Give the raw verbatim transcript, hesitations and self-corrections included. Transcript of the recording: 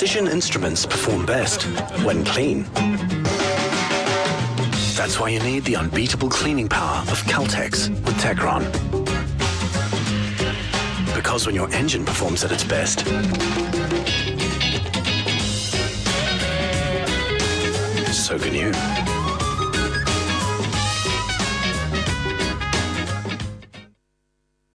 precision instruments perform best when clean. That's why you need the unbeatable cleaning power of Caltex with Tecron. Because when your engine performs at its best, so can you.